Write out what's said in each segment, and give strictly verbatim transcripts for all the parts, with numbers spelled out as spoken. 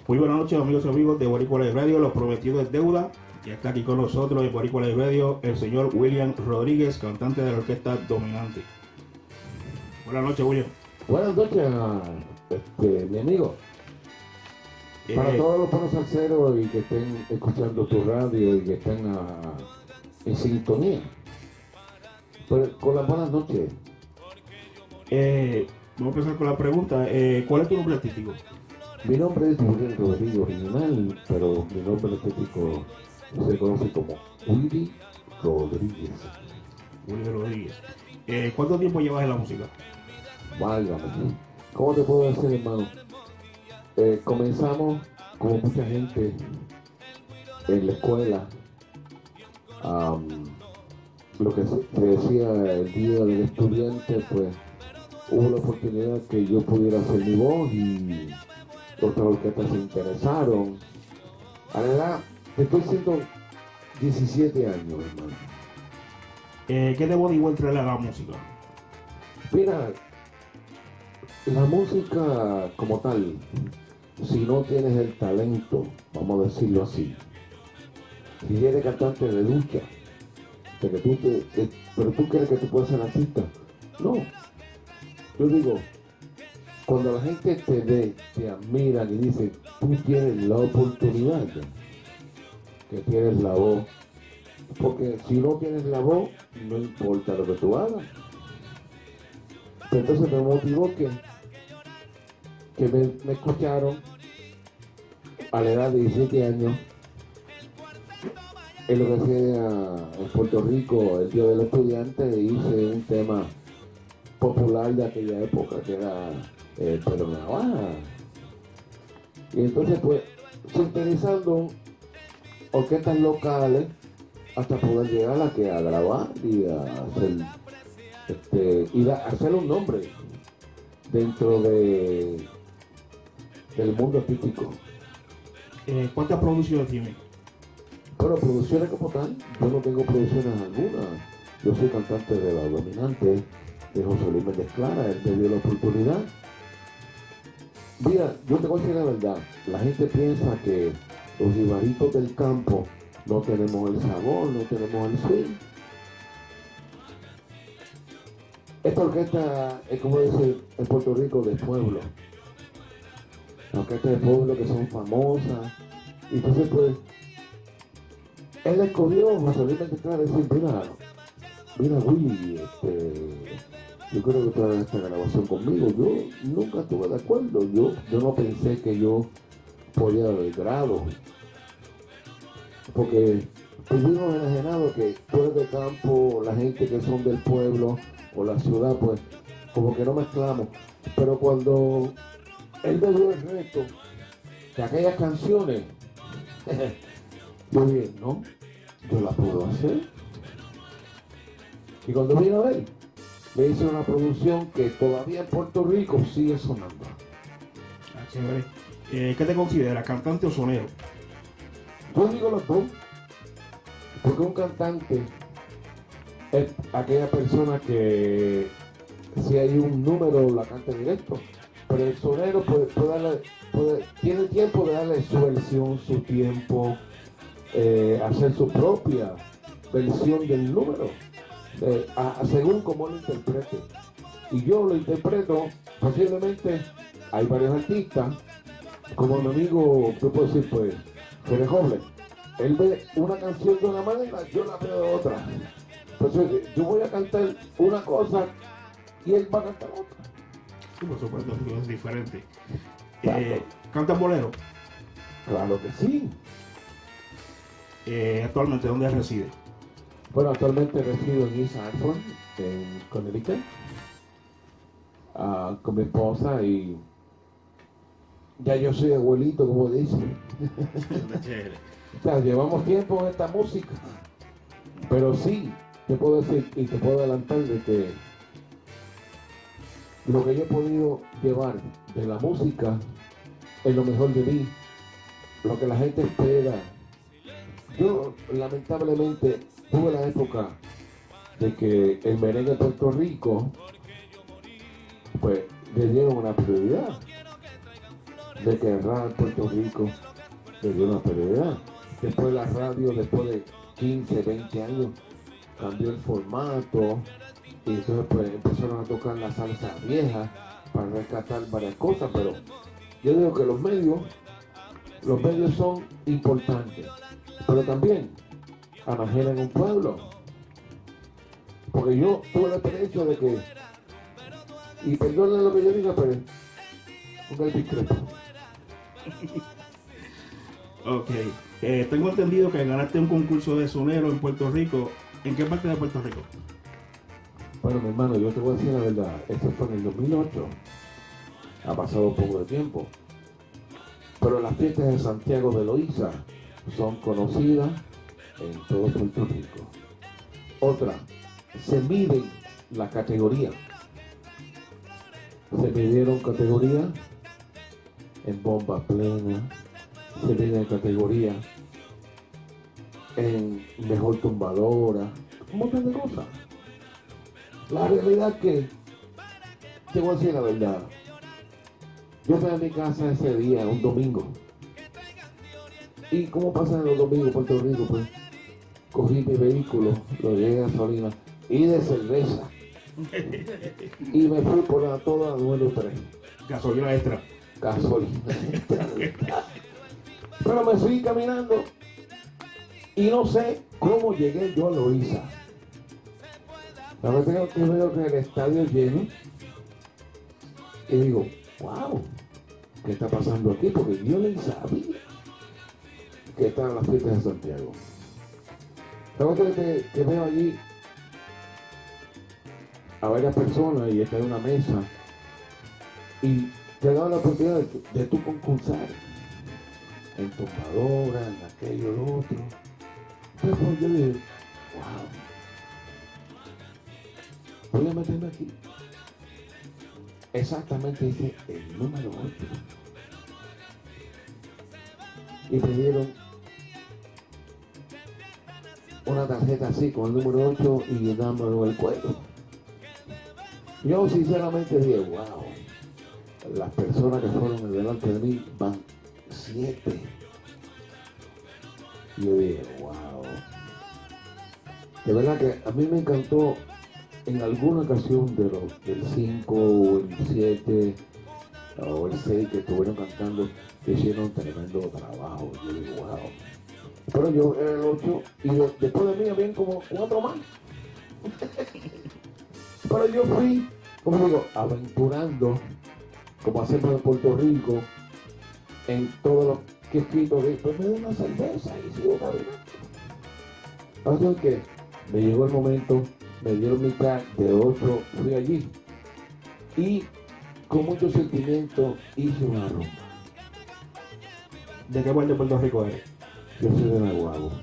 Muy buenas noches, amigos y amigos de Boricua Live Radio, los prometidos es deuda. Y está aquí con nosotros en Boricua Live Radio el señor William Rodríguez, cantante de la orquesta Dominante. Buenas noches, William. Buenas noches, este, mi amigo. Eh, Para todos los panos salseros y que estén escuchando tu radio y que estén a- en sintonía. Pues, con las buenas noches. eh, vamos a empezar con la pregunta. Eh, ¿Cuál es tu nombre artístico? Mi nombre es William Rodríguez original, pero mi nombre artístico se conoce como Willy Rodríguez. William Rodríguez. Eh, ¿Cuánto tiempo llevas en la música? Válgame. ¿Cómo te puedo decir, hermano? Eh, comenzamos, como mucha gente, en la escuela. Am, lo que se, se decía el día del estudiante, pues hubo la oportunidad que yo pudiera hacer mi voz y otras orquestas se interesaron. A la edad, estoy siendo diecisiete años, hermano. Eh, ¿Qué te motivó a entrar a la música? Mira, la música como tal, si no tienes el talento, vamos a decirlo así, si eres cantante de ducha, de que tú te, de- pero tú crees que tú puedes ser artista, no. Yo digo, cuando la gente te ve, te admiran y dicen, tú tienes la oportunidad, que tienes la voz, porque si no tienes la voz, no importa lo que tú hagas. Entonces me motivó que, que me, me escucharon a la edad de diecisiete años en lo que hacía en Puerto Rico el Día del Estudiante. Hice un tema popular de aquella época que era el Pero Navaja. Y entonces pues sintonizando orquestas locales hasta poder llegar a, que, a grabar y a hacer Este, y a hacer un nombre dentro de del mundo artístico. Eh, ¿Cuántas producciones tienes? Bueno, producciones como tal, yo no tengo producciones algunas. Yo soy cantante de La Dominante, de José Luis Méndez Clara, él me dio la oportunidad. Mira, yo te voy a decir la verdad, la gente piensa que los ribaritos del campo no tenemos el sabor, no tenemos el swing. Esta orquesta es como decir en Puerto Rico de pueblo. Las orquestas de pueblo que son famosas. Y entonces pues, él escogió José Luis Méndez Clara decir, mira, mira Willy, este, yo creo que tú hagas esta grabación conmigo. Yo nunca estuve de acuerdo. Yo, yo no pensé que yo podía dar grado. Porque vivimos enajenados que tú eres de campo, la gente que son del pueblo o la ciudad, pues como que no mezclamos. Pero cuando él me dio el reto de aquellas canciones, yo dije, no, yo la puedo hacer. Y cuando vino a ver, me hizo una producción que todavía en Puerto Rico sigue sonando. Ah, chévere. Eh, ¿Qué te consideras, cantante o sonero? Yo digo los dos, porque un cantante es aquella persona que si hay un número la canta directo, pero el sonero puede, puede darle, puede- tiene tiempo de darle su versión, su tiempo, eh, hacer su propia versión del número, eh, a- a según como lo interprete. Y yo lo interpreto, posiblemente hay varios artistas, como mi amigo, yo puedo decir pues, Fede Joble, él ve una canción de una manera, yo la veo de otra. Entonces yo voy a cantar una cosa y él va a cantar otra. Sí, por supuesto, sí, es diferente. Claro. Eh, ¿Cantas bolero? Claro que sí. Eh, actualmente, ¿dónde reside? Bueno, actualmente resido en East Hartford, en Connecticut, ah, con mi esposa y ya yo soy abuelito, como dicen. Chévere. O sea, llevamos tiempo en esta música, pero sí, te puedo decir y te puedo adelantar de que lo que yo he podido llevar de la música es lo mejor de mí, lo que la gente espera. Yo lamentablemente tuve la época de que el merengue de Puerto Rico pues le dieron una prioridad. de que el rap en Puerto Rico le dio una prioridad. Después la radio, después de quince, veinte años, cambió el formato y entonces pues empezaron a tocar la salsa vieja para rescatar varias cosas, pero yo digo que los medios, los medios son importantes, pero también anajenan un pueblo. Porque yo tuve la experiencia de que, y perdonen lo que yo diga, pero un Elvis Crespo. Ok, eh, tengo entendido que ganaste un concurso de sonero en Puerto Rico. ¿En qué parte de Puerto Rico? Bueno, mi hermano, yo te voy a decir la verdad, esto fue en el dos mil ocho, ha pasado un poco de tiempo, pero las fiestas de Santiago de Loíza son conocidas en todo Puerto Rico. Otra, se miden la categoría, se midieron categorías en bomba plena, se miden categoría en mejor tumbadora, un montón de cosas. La realidad que, te voy a decir la verdad, yo estaba en mi casa ese día, un domingo, y como pasa en los domingos en Puerto Rico, pues cogí mi vehículo, lo llevé a gasolina y de cerveza, y me fui por la toda número tres. Gasolina extra. Gasolina extra. Pero me fui caminando y no sé cómo llegué yo a Loíza. La verdad es que veo que el estadio es lleno y digo, wow, ¿qué está pasando aquí? Porque yo ni sabía que estaban las fiestas de Santiago. La otra es que, que veo allí a varias personas y está en una mesa y te da la oportunidad de, de tú concursar en tomadora, en aquello, lo otro. Entonces yo dije, wow, voy a meterme aquí. Exactamente dice el número ocho. Y me dieron una tarjeta así con el número ocho y dándome el cuello. Yo sinceramente dije, wow, las personas que fueron delante de mí van siete. Y yo dije, wow. De verdad que a mí me encantó en alguna ocasión de los del cinco o el siete o el seis que estuvieron cantando, que hicieron un tremendo trabajo. Yo digo, wow. Pero yo era el ocho y de, después de mí habían como cuatro más. Pero yo fui, como digo, aventurando, como hacemos en Puerto Rico, en todos los que he escrito, pues me doy una cerveza y sigo caminando. Así que me llegó el momento, me dieron mi tag de ocho, fui allí y con mucho sentimiento hice una rumba. ¿De qué parte de Puerto Rico eres? Yo soy de Naguabo.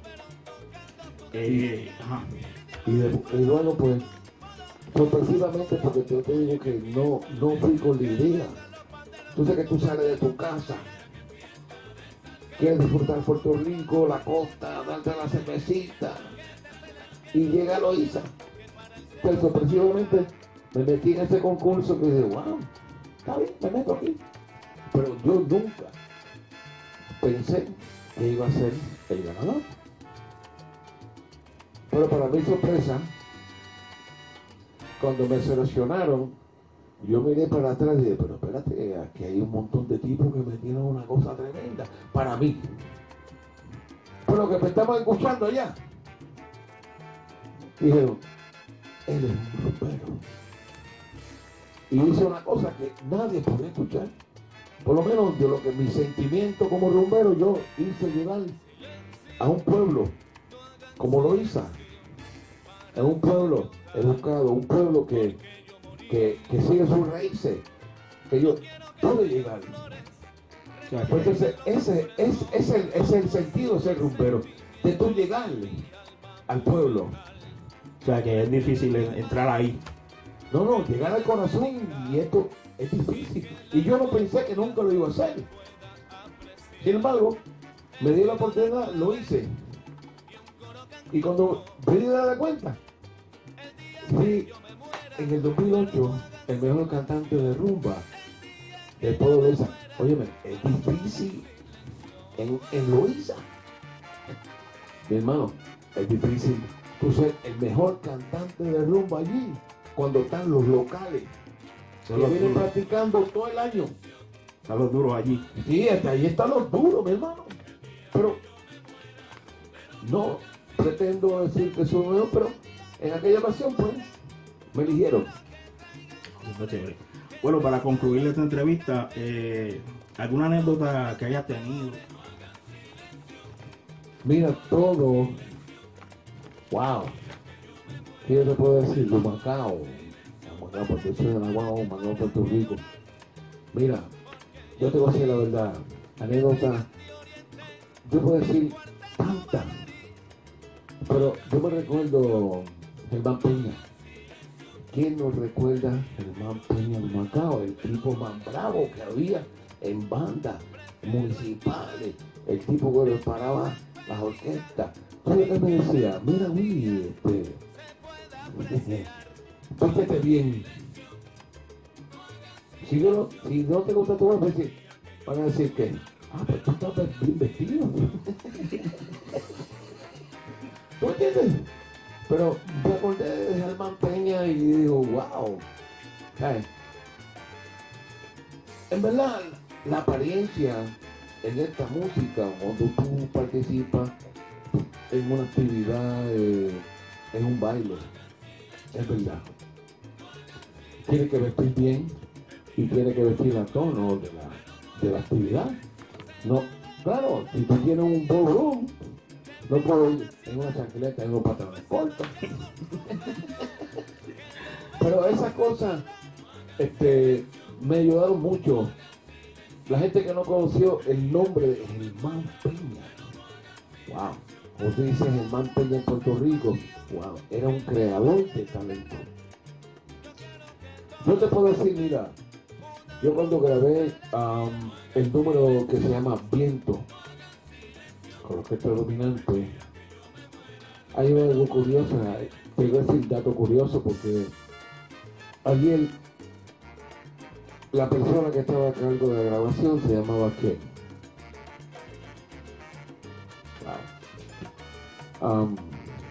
Eh, ajá. Y, de, y luego pues, sorpresivamente, porque yo te digo que no, no fui con la idea. Tú sabes que tú sales de tu casa, quieres disfrutar Puerto Rico, la costa, darte la cervecita, y llega a Loíza. Pero sorpresivamente me metí en ese concurso que dije, wow, está bien, me meto aquí. Pero yo nunca pensé que iba a ser el ganador. Pero para mi sorpresa, cuando me seleccionaron, yo miré para atrás y dije, pero espérate, aquí hay un montón de tipos que me dieron una cosa tremenda para mí. Pero que me estaban escuchando allá. Dijeron, él es un rompero. Y hice una cosa que nadie podía escuchar. Por lo menos yo lo que mi sentimiento como rumbero, yo hice llegar a un pueblo como Loíza, a un pueblo educado, un pueblo que, que, que sigue sus raíces, que yo pude llegar. Pues entonces ese es, es, el, es el sentido de ser rumbero, de tú llegarle al pueblo. O sea que es difícil entrar ahí. No, no, llegar al corazón y esto es difícil. Y yo no pensé que nunca lo iba a hacer. Sin embargo, me di la oportunidad, lo hice. Y cuando me di de cuenta, fui en el dos mil ocho el mejor cantante de rumba del pueblo de esa. Óyeme, es difícil en, en Loíza. Mi hermano, es difícil tú ser el mejor cantante de rumba allí cuando están los locales que vienen practicando todo el año. Están los duros allí. Sí, hasta ahí están los duros, mi hermano. Pero no pretendo decir que soy nuevo, pero en aquella ocasión, pues, me eligieron. Está chévere. Bueno, para concluir esta entrevista, eh, ¿alguna anécdota que hayas tenido? Mira, todo. Wow. ¿Qué yo te puedo decir? De Macao. Macao, porque soy de la Guau, Macao, Puerto Rico. Mira, yo te voy a decir la verdad. Anécdota. Yo puedo decir tanta. Pero yo me recuerdo Germán Peña. ¿Quién nos recuerda Germán Peña de Macao? El tipo más bravo que había en bandas municipales. El tipo que preparaba las orquestas. Entonces él me decía, mira Willy, este, vístete bien. Si, yo no, si no te gusta tu voz, van a decir, van a decir que, ah, pues tú estás bien vestido. ¿Tú entiendes? Pero me acordé de Germán Peña y digo, wow. ¿Sabes? En verdad, la apariencia en esta música, cuando tú participas en una actividad, eh, en un baile, es verdad. Tienes que vestir bien y tienes que vestir a tono de la, de la actividad. No, claro, si tú tienes un ballroom, no puedo ir en una chancleta, en unos pantalones cortos. Pero esas cosas este, me ayudaron mucho. La gente que no conoció el nombre de Germán Peña. Wow. Como tú dices, Germán Peña en Puerto Rico. Wow. Era un creador de talento. Yo te puedo decir, mira, yo cuando grabé um, el número que se llama Viento, con la orquesta dominante, hay algo curioso, te voy a decir dato curioso porque ayer la persona que estaba a cargo de la grabación se llamaba Ken. Wow. Um,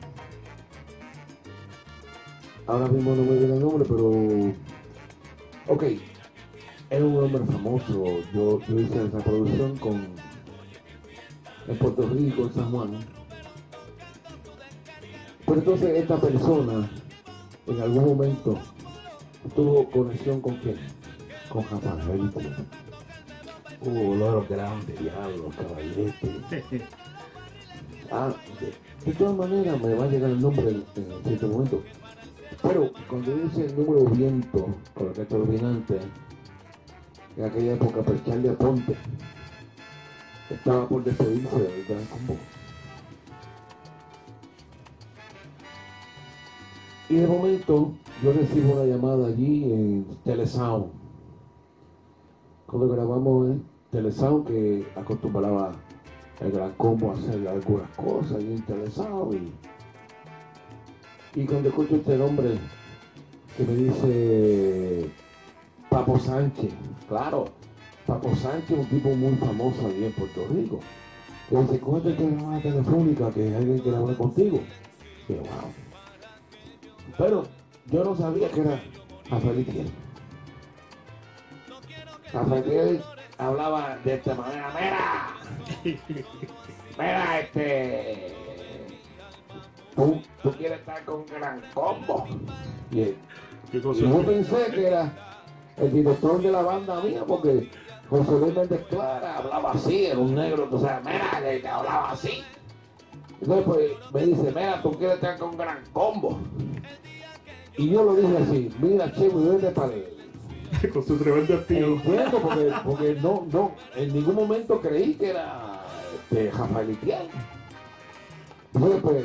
ahora mismo no me viene el nombre, pero ok, era un hombre famoso. Yo, yo hice esa producción con en Puerto Rico, en San Juan. Pero entonces esta persona en algún momento tuvo conexión con quién? Con Rafael. Uh, uno de los grandes. Diablo, caballete. Ah, de, de todas maneras me va a llegar el nombre en, en cierto momento. Pero cuando dice el número Viento, con la orquesta dominante, en aquella época, pues Charlie Aponte estaba por despedirse del Gran Combo. Y de momento yo recibo una llamada allí en Telesound. Cuando grabamos en Telesound, que acostumbraba el Gran Combo a hacer algunas cosas allí en Telesound. Y, y cuando escucho este nombre que me dice Papo Sánchez, claro, Papo Sánchez es un tipo muy famoso allí en Puerto Rico. Que dice, cógete esta llamada telefónica que alguien quiere hablar contigo. Y yo, wow. Pero yo no sabía que era Rafael Itiel. Rafael Itiel hablaba de esta manera, mira, mira, este, tú, tú quieres estar con Gran Combo. Y, y yo pensé que era el director de la banda mía, porque José Luis Méndez Clara hablaba así, era un negro, o sea, mira, que te hablaba así. Entonces pues me dice, mira, tú quieres estar con Gran Combo. Y yo lo dije así, mira, che, muy bien de pared. Con su tremendo estilo. Entiendo, porque, porque no, no, en ningún momento creí que era este, Rafael Itiel. Entonces pues,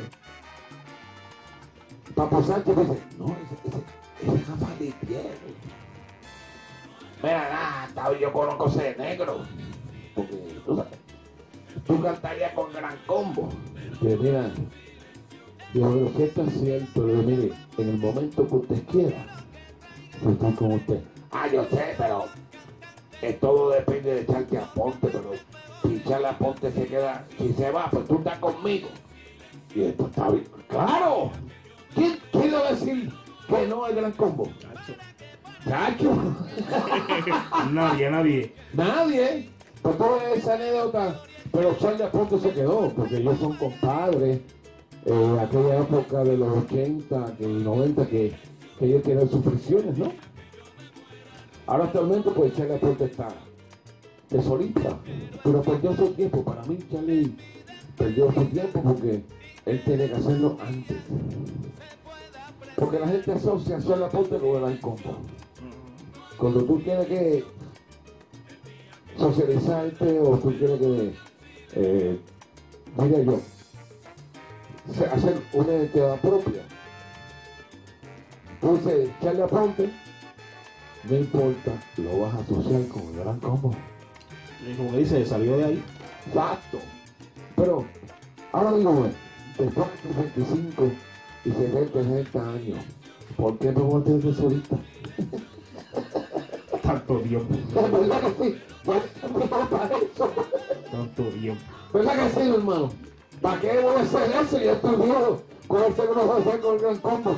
Papo Sánchez dice, no, ese, ese, ese es Rafael Itiel. Mira, nada, yo conozco ese negro. Porque, tú sabes, tú cantarías con Gran Combo. Y mira, yo digo, que esto es cierto, le digo, mire, en el momento que usted quiera, yo estoy con usted. Ah, yo sé, pero eh, todo depende de Charlie Aponte, pero si Charlie Aponte se queda, si se va, pues tú estás conmigo. Y después está bien. ¡Claro! ¿Quién quiere decir que no hay gran combo? Chacho. Nadie, nadie. Nadie. Por toda esa anécdota. Pero Charlie Aponte se quedó, porque ellos son compadres. En aquella época de los ochenta y noventa que, que ellos tienen sus fricciones, ¿no? Ahora actualmente pues Charlie Aponte está de solista, pero perdió su tiempo. Para mí Charlie perdió su tiempo porque él tiene que hacerlo antes. Porque la gente asocia a Charlie Aponte con el gran combo. Cuando tú tienes que socializarte o tú tienes que, eh, diría yo, hacer una identidad propia. Entonces, Charlie Aponte, no importa, lo vas a asociar con el gran combo. Y como dice, salió de ahí. Exacto. Pero, ahora digo, bueno, después de treinta y cinco y setenta, sesenta años, ¿por qué no volteas de solista? Tanto tiempo. ¿Verdad que sí? Bueno, para eso. Tanto tiempo. ¿Verdad que sí, hermano? ¿Para qué voy a hacer eso? Ya estoy viejo. Con el seguro va a hacer con el gran combo.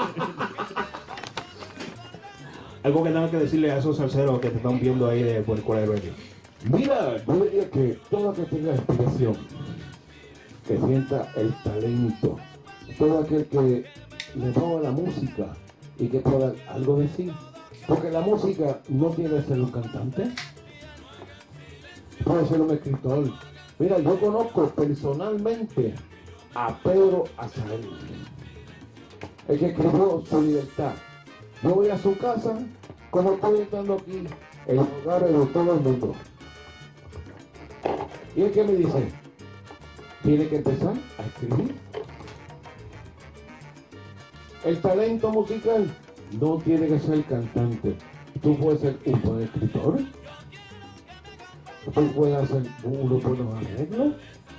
Algo que tengo que decirle a esos salseros que te están viendo ahí de Boricuela Radio. Mira, yo diría que todo aquel que tenga inspiración, que sienta el talento, todo aquel que le ponga la música y que pueda algo decir. Porque la música no tiene que ser un cantante, puede ser un escritor. Mira, yo conozco personalmente a Pedro Azael, el que escribió Su Libertad. Yo voy a su casa, como estoy estando aquí, en los hogares de todo el mundo. Y es que me dice, tiene que empezar a escribir. El talento musical no tiene que ser cantante. Tú puedes ser un buen escritor. Tú puedes hacer unos buenos arreglos.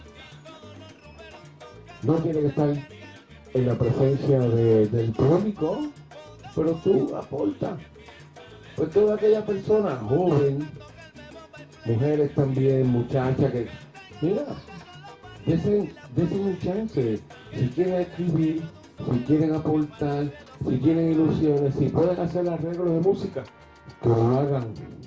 No tiene que estar en la presencia de, del público, pero tú aportas. Pues toda aquella persona joven, mujeres también, muchachas que, mira, desen, desen un chance. Si quieren escribir, si quieren aportar, si tienen ilusiones, si pueden hacer arreglos de música, que lo hagan.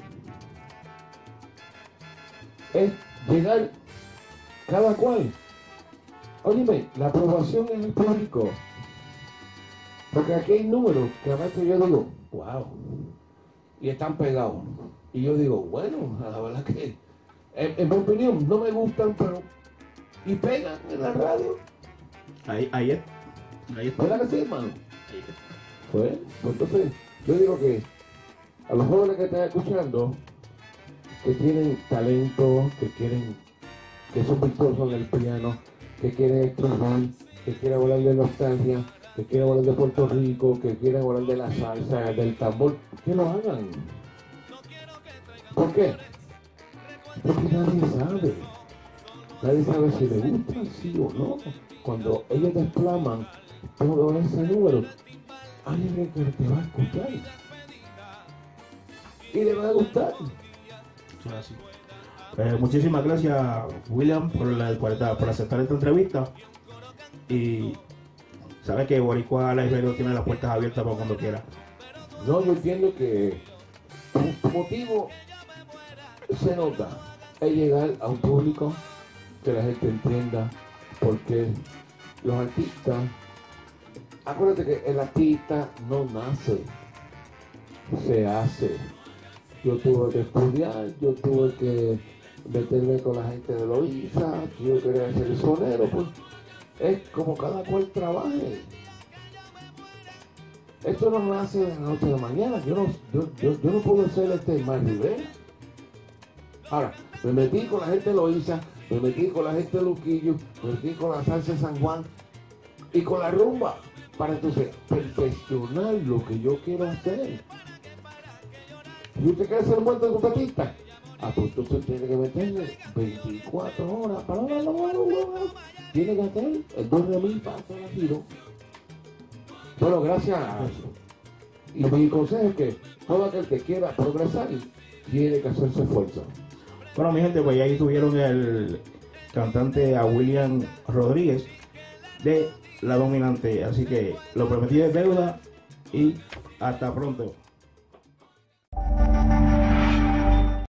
Es llegar cada cual. Óyeme, la aprobación en el público. Porque aquí hay números que a veces yo digo, wow, y están pegados. Y yo digo, bueno, la verdad que, en, en mi opinión, no me gustan, pero, y pegan en la radio. Ahí, ahí es. Ahí está. ¿Verdad que sí, hermano? Pues, pues entonces, yo digo que a los jóvenes que están escuchando, que tienen talento, que quieren, que son virtuosos en el piano, que quieren escribir, que quieren hablar de nostalgia, que quieren hablar de Puerto Rico, que quieren hablar de la salsa, del tambor, que lo hagan. ¿Por qué? Porque nadie sabe. Nadie sabe si le gusta, sí o no. Cuando ellos desplaman todo ese número, hay alguien que te va a escuchar. Y le va a gustar. Así. Eh, muchísimas gracias, William, por, la, por, esta, por aceptar esta entrevista. Y sabes que Boricua Live Radio tiene las puertas abiertas para cuando quiera. No, yo entiendo que tu motivo se nota es llegar a un público que la gente entienda, porque los artistas, acuérdate que el artista no nace, se hace. Yo tuve que estudiar, yo tuve que meterme con la gente de Loíza, yo quería ser sonero, pues es como cada cual trabaje. Esto no nace de la noche a la mañana, yo no, yo, yo, yo no puedo ser este Mar Rivera. Ahora, me metí con la gente de Loíza, me metí con la gente de Luquillo, me metí con la salsa de San Juan y con la rumba, para entonces perfeccionar lo que yo quiero hacer. ¿Y usted quiere ser un buen trompetista? Ah, pues entonces tiene que meterle veinticuatro horas para la tiene que hacer el dos de mil para hacer la giro. Bueno, gracias a eso. Y mi consejo es que todo aquel que quiera progresar tiene que hacer su esfuerzo. Bueno, mi gente, pues ahí tuvieron el cantante a William Rodríguez de La Dominante. Así que lo prometido es deuda y hasta pronto.